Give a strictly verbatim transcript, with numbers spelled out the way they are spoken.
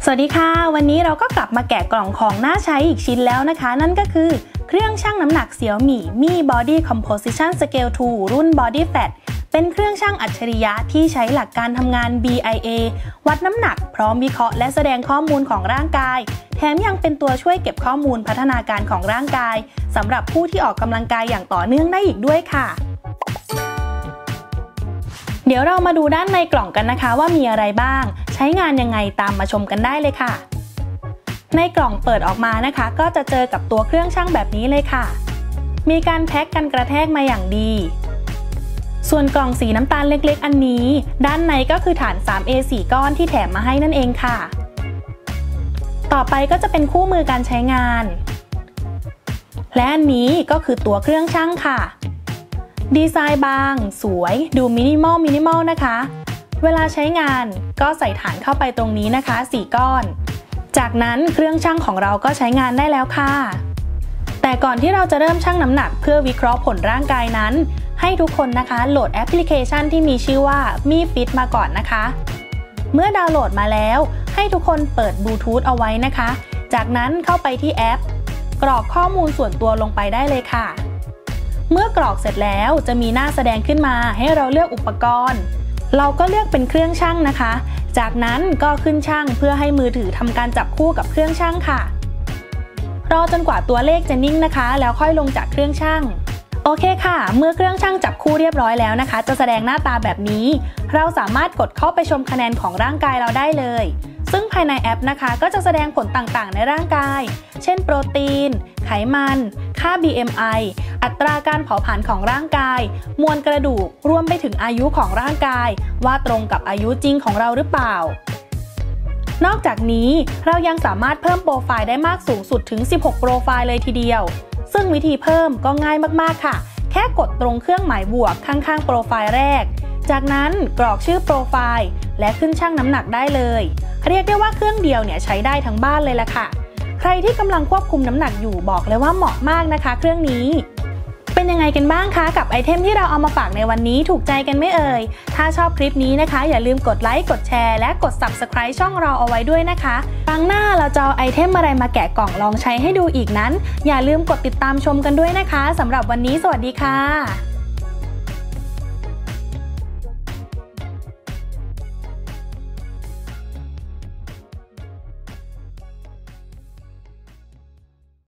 สวัสดีค่ะวันนี้เราก็กลับมาแกะกล่องของน่าใช้อีกชิ้นแล้วนะคะนั่นก็คือเครื่องชั่งน้ำหนัก Xiaomi Mi Body Composition Scale ทู รุ่น Body Fat เป็นเครื่องชั่งอัจฉริยะที่ใช้หลักการทำงาน บี ไอ เอ วัดน้ำหนักพร้อมวิเคราะห์และแสดงข้อมูลของร่างกายแถมยังเป็นตัวช่วยเก็บข้อมูลพัฒนาการของร่างกายสำหรับผู้ที่ออกกำลังกายอย่างต่อเนื่องได้อีกด้วยค่ะเดี๋ยวเรามาดูด้านในกล่องกันนะคะว่ามีอะไรบ้างใช้งานยังไงตามมาชมกันได้เลยค่ะในกล่องเปิดออกมานะคะก็จะเจอกับตัวเครื่องชั่งแบบนี้เลยค่ะมีการแพ็คกันกระแทกมาอย่างดีส่วนกล่องสีน้ำตาลเล็กๆอันนี้ด้านในก็คือฐาน ทรี เอ สี่ ก้อนที่แถมมาให้นั่นเองค่ะต่อไปก็จะเป็นคู่มือการใช้งานและอันนี้ก็คือตัวเครื่องชั่งค่ะดีไซน์บางสวยดูมินิมอลมินิมอลนะคะเวลาใช้งานก็ใส่ฐานเข้าไปตรงนี้นะคะสี่ก้อนจากนั้นเครื่องชั่งของเราก็ใช้งานได้แล้วค่ะแต่ก่อนที่เราจะเริ่มชั่งน้ำหนักเพื่อวิเคราะห์ผลร่างกายนั้นให้ทุกคนนะคะโหลดแอปพลิเคชันที่มีชื่อว่า Mi Fit มาก่อนนะคะเมื่อดาวน์โหลดมาแล้วให้ทุกคนเปิดบลูทูธเอาไว้นะคะจากนั้นเข้าไปที่แอปกรอกข้อมูลส่วนตัวลงไปได้เลยค่ะเมื่อกรอกเสร็จแล้วจะมีหน้าแสดงขึ้นมาให้เราเลือกอุปกรณ์เราก็เลือกเป็นเครื่องชั่งนะคะจากนั้นก็ขึ้นชั่งเพื่อให้มือถือทำการจับคู่กับเครื่องชั่งค่ะรอจนกว่าตัวเลขจะนิ่งนะคะแล้วค่อยลงจากเครื่องชั่งโอเคค่ะเมื่อเครื่องชั่งจับคู่เรียบร้อยแล้วนะคะจะแสดงหน้าตาแบบนี้เราสามารถกดเข้าไปชมคะแนนของร่างกายเราได้เลยซึ่งภายในแอปนะคะก็จะแสดงผลต่างๆในร่างกายเช่นโปรตีนไขมันค่า บี เอ็ม ไอ อัตราการเผาผลาญของร่างกายมวลกระดูกรวมไปถึงอายุของร่างกายว่าตรงกับอายุจริงของเราหรือเปล่านอกจากนี้เรายังสามารถเพิ่มโปรไฟล์ได้มากสูงสุดถึงสิบหกโปรไฟล์เลยทีเดียวซึ่งวิธีเพิ่มก็ง่ายมากๆค่ะแค่กดตรงเครื่องหมายบวกข้างๆโปรไฟล์แรกจากนั้นกรอกชื่อโปรไฟล์และขึ้นชั่งน้ำหนักได้เลยเรียกได้ว่าเครื่องเดียวเนี่ยใช้ได้ทั้งบ้านเลยล่ะค่ะใครที่กำลังควบคุมน้ำหนักอยู่บอกเลยว่าเหมาะมากนะคะเครื่องนี้เป็นยังไงกันบ้างคะกับไอเทมที่เราเอามาฝากในวันนี้ถูกใจกันไหมเอ่ยถ้าชอบคลิปนี้นะคะอย่าลืมกดไลค์กดแชร์และกด ซับสไครบ์ ช่องเราเอาไว้ด้วยนะคะครั้งหน้าเราจะเอาไอเทมอะไรมาแกะกล่องลองใช้ให้ดูอีกนั้นอย่าลืมกดติดตามชมกันด้วยนะคะสำหรับวันนี้สวัสดีค่ะ